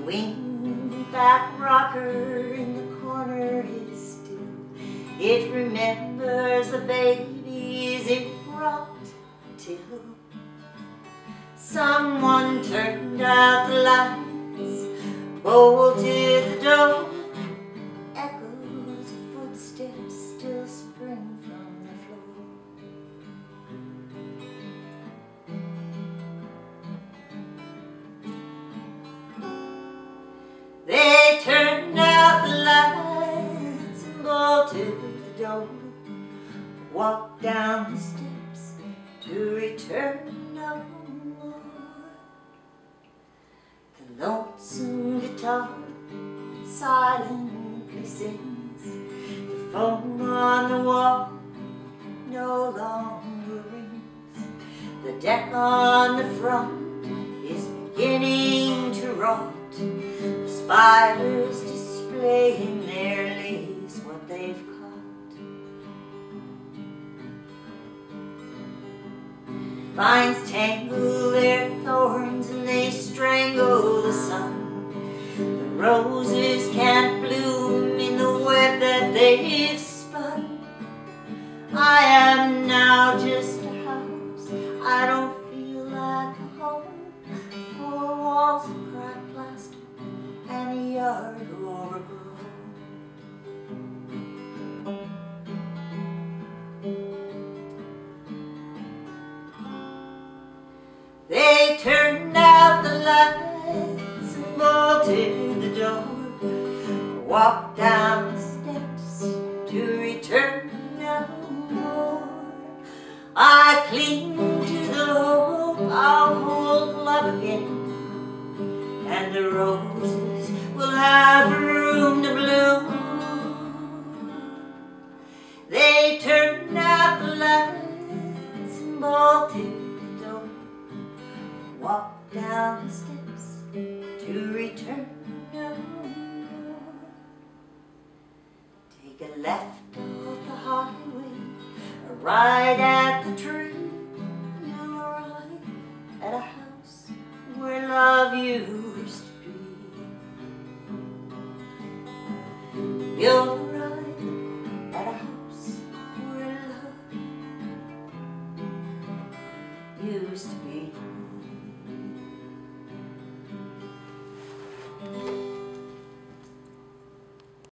wing-back rocker in the corner is still. It remembers the babies it rocked till someone turned out the lights, bolted the door. Echoes of footsteps still spring from the floor. They turned out the lights and bolted the door. Walked down the steps to return no more. The lonesome guitar silently sings. The phone on the wall no longer rings. The deck on the front is beginning to rot. The spiders displaying their leaves what they've caught. Vines tangle their thorns and they strangle the sun. The roses can't bloom in the web that they've spun. I am now just a house, I don't feel like a home. 4 walls of cracked plaster and a yard overgrown. They turned out the lights and bolted the door. Walked down the steps to return no more. I cling to the hope I'll hold love again, and the roses will have room to bloom. They turned out the lights and bolted the door. Walked down the steps to return no more. Take a left off the highway, a right at the tree. You'll arrive at a house where love used to be. You'll arrive at a house where love used to be.